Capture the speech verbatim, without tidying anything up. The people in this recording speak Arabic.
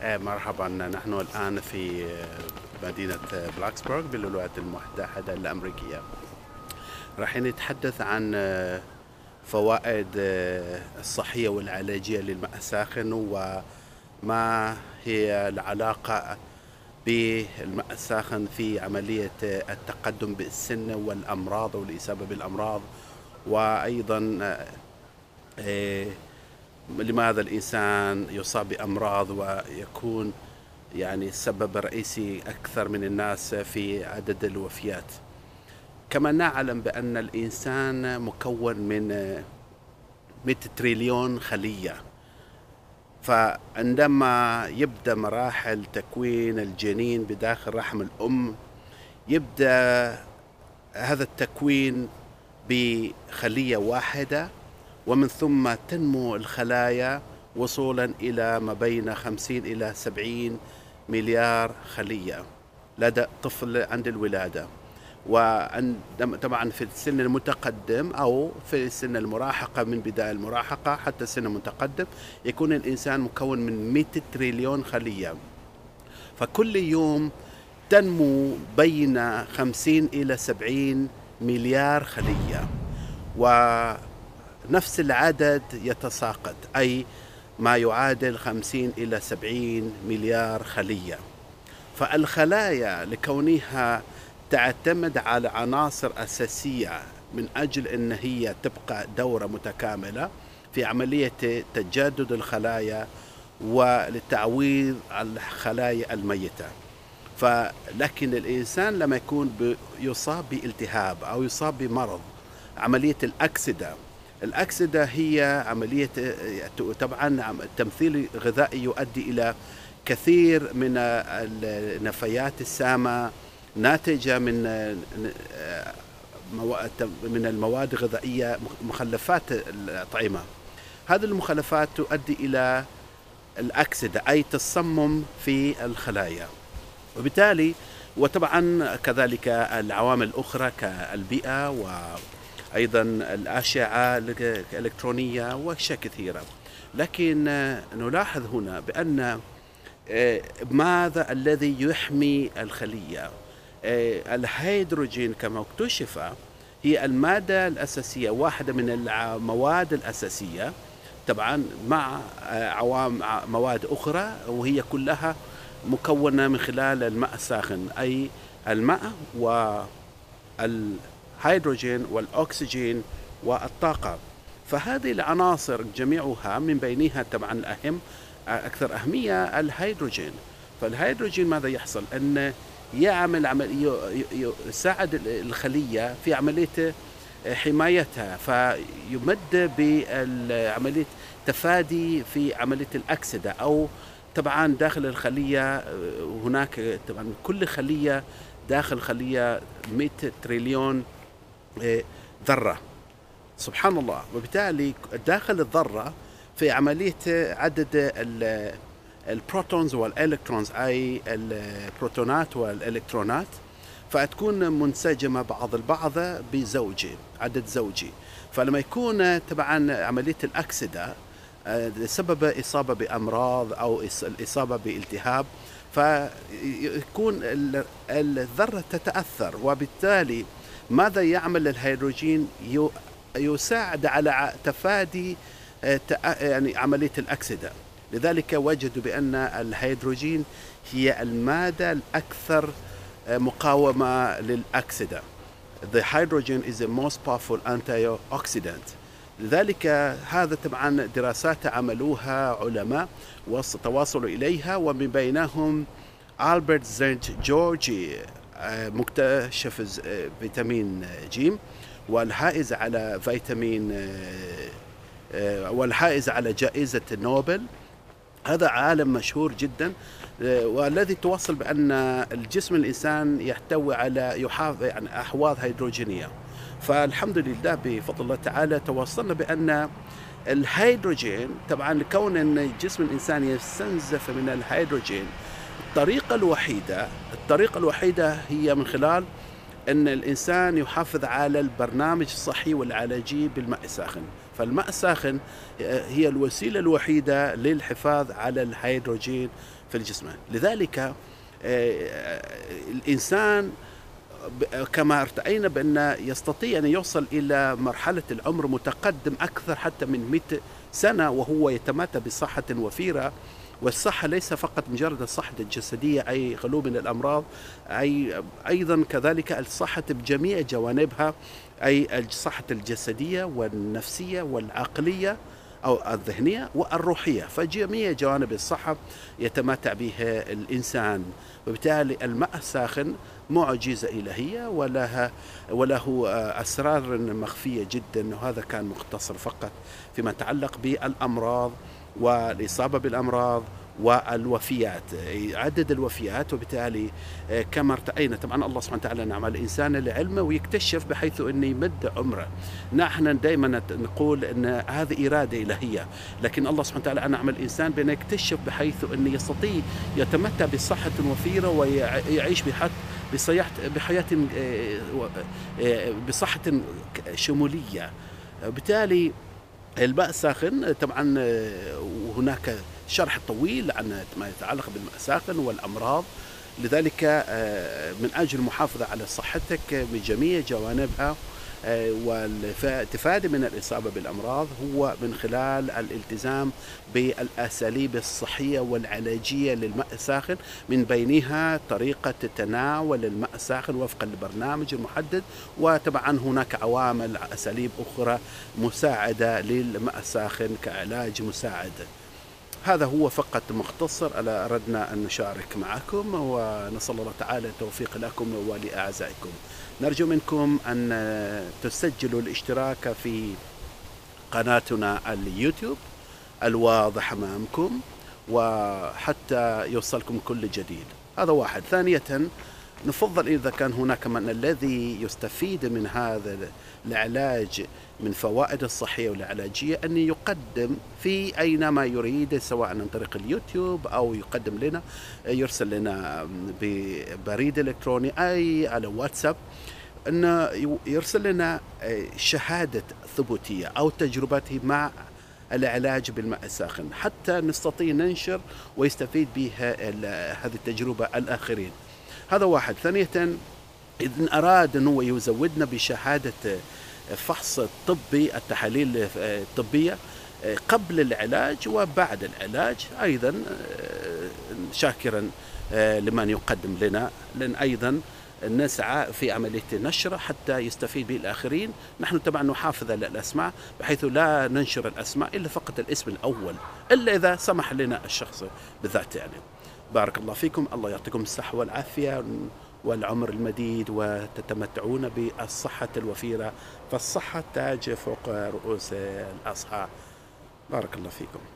آه، مرحبا. نحن الآن في مدينة بلاكسبورغ بالولايات المتحدة الأمريكية. راح نتحدث عن آه، فوائد آه، الصحية والعلاجية للماء الساخن، وما هي العلاقة بالماء الساخن في عملية آه، التقدم بالسن والأمراض والإصابة بالأمراض، وأيضا آه، آه، لماذا الإنسان يصاب بأمراض ويكون يعني السبب الرئيسي أكثر من الناس في عدد الوفيات. كما نعلم بأن الإنسان مكون من مئة تريليون خلية، فعندما يبدأ مراحل تكوين الجنين بداخل رحم الأم، يبدأ هذا التكوين بخلية واحدة، ومن ثم تنمو الخلايا وصولا إلى ما بين خمسين إلى سبعين مليار خلية لدى طفل عند الولادة. وطبعا في السن المتقدم أو في السن المراهقة، من بداية المراهقة حتى السن المتقدم، يكون الإنسان مكون من مئة تريليون خلية. فكل يوم تنمو بين خمسين إلى سبعين مليار خلية، ونفس العدد يتساقط، أي ما يعادل خمسين إلى سبعين مليار خلية. فالخلايا لكونها تعتمد على عناصر أساسية من أجل أن هي تبقى دورة متكاملة في عملية تجدد الخلايا ولتعويض الخلايا الميتة. فلكن الإنسان لما يكون يصاب بالتهاب أو يصاب بمرض، عملية الأكسدة الأكسدة هي عملية طبعا التمثيل الغذائي يؤدي إلى كثير من النفايات السامة ناتجة من من المواد الغذائية، مخلفات الأطعمة. هذه المخلفات تؤدي إلى الأكسدة، أي تصمم في الخلايا. وبالتالي وطبعا كذلك العوامل الأخرى كالبيئة وأيضا الأشعة الإلكترونية وأشياء كثيرة. لكن نلاحظ هنا بأن ماذا الذي يحمي الخلية؟ الهيدروجين كما اكتشف هي المادة الأساسية، واحدة من المواد الأساسية طبعا مع عوام مواد أخرى، وهي كلها مكونة من خلال الماء الساخن، أي الماء والهيدروجين والأكسجين والطاقة. فهذه العناصر جميعها من بينها طبعا الأهم أكثر أهمية الهيدروجين. فالهيدروجين ماذا يحصل؟ أن يعمل عمل يساعد الخلية في عملية حمايتها، فيمد بعملية تفادي في عملية الأكسدة. أو طبعا داخل الخلية هناك طبعا كل خلية داخل خلية مئة تريليون ذرة، سبحان الله. وبالتالي داخل الذرة في عملية عدد البروتونز والإلكترونز، أي البروتونات والإلكترونات، فتكون منسجمة بعض البعض بزوجي، عدد زوجي. فلما يكون طبعا عملية الأكسدة سبب إصابة بأمراض أو الإصابة بالتهاب، فيكون الذرة تتأثر. وبالتالي ماذا يعمل الهيدروجين؟ يساعد على تفادي يعني عملية الأكسدة. لذلك وجدوا بأن الهيدروجين هي المادة الأكثر مقاومة للأكسدة. The hydrogen is the most powerful antioxidant. لذلك هذا طبعا دراسات عملوها علماء وتواصلوا إليها، ومن بينهم ألبرت زنت جورجي مكتشف فيتامين جيم، والحائز على فيتامين والحائز على جائزة نوبل. هذا عالم مشهور جدا، والذي توصل بأن الجسم الإنسان يحتوي على يحافظ يعني أحواض هيدروجينية. فالحمد لله بفضل الله تعالى توصلنا بأن الهيدروجين طبعا كون أن جسم الإنسان يستنزف من الهيدروجين، الطريقة الوحيدة الطريقة الوحيدة هي من خلال أن الإنسان يحافظ على البرنامج الصحي والعلاجي بالماء الساخن. فالماء الساخن هي الوسيلة الوحيدة للحفاظ على الهيدروجين في الجسم. لذلك الإنسان كما ارتأينا بأن يستطيع أن يوصل إلى مرحلة العمر متقدم أكثر حتى من مئة سنة وهو يتمتع بصحة وفيرة. والصحة ليس فقط مجرد الصحة الجسدية أي خلو من الأمراض، أي أيضا كذلك الصحة بجميع جوانبها، أي الصحة الجسدية والنفسية والعقلية أو الذهنية والروحية، فجميع جوانب الصحة يتمتع بها الإنسان. وبالتالي الماء الساخن معجزة إلهية ولها وله أسرار مخفية جدا، وهذا كان مختصر فقط فيما يتعلق بالأمراض والإصابة بالأمراض والوفيات، عدد الوفيات. وبالتالي كما ارتأينا طبعا الله سبحانه وتعالى نعم الإنسان لعلمه ويكتشف بحيث أنه يمد عمره. نحن دائما نقول أن هذه إرادة إلهية، لكن الله سبحانه وتعالى نعم الإنسان بأنه يكتشف بحيث أنه يستطيع يتمتع بصحة وفيرة ويعيش بحياة بحياة بصحة شمولية. بالتالي الماء الساخن طبعا هناك شرح طويل عن ما يتعلق بالماء الساخن والأمراض، لذلك من أجل المحافظة على صحتك بجميع جوانبها والاستفادة من الإصابة بالأمراض هو من خلال الالتزام بالأساليب الصحية والعلاجية للماء الساخن، من بينها طريقة تناول الماء الساخن وفق البرنامج المحدد، وطبعا هناك عوامل أساليب أخرى مساعدة للماء الساخن كعلاج مساعد. هذا هو فقط مختصر ألا أردنا أن نشارك معكم، ونسأل الله تعالى التوفيق لكم ولأعزائكم. نرجو منكم أن تسجلوا الاشتراك في قناتنا اليوتيوب الواضح أمامكم وحتى يوصلكم كل جديد. هذا واحد. ثانية نفضل إذا كان هناك من الذي يستفيد من هذا العلاج من فوائد الصحية والعلاجية أن يقدم في أينما يريد، سواء عن طريق اليوتيوب أو يقدم لنا يرسل لنا ببريد إلكتروني أي على واتساب، أن يرسل لنا شهادة ثبوتية أو تجربته مع العلاج بالماء الساخن حتى نستطيع ننشر ويستفيد بها هذه التجربة الآخرين. هذا واحد. ثانية إذن أراد أنه يزودنا بشهادة فحص طبي، التحاليل الطبية قبل العلاج وبعد العلاج أيضا شاكرا لمن يقدم لنا، لأن أيضا نسعى في عملية نشره حتى يستفيد به الآخرين. نحن طبعا نحافظ على الأسماء بحيث لا ننشر الأسماء إلا فقط الاسم الأول، إلا إذا سمح لنا الشخص بالذات. يعني بارك الله فيكم، الله يعطيكم الصحة والعافية والعمر المديد وتتمتعون بالصحة الوفيرة، فالصحة تاج فوق رؤوس الأصحاء. بارك الله فيكم.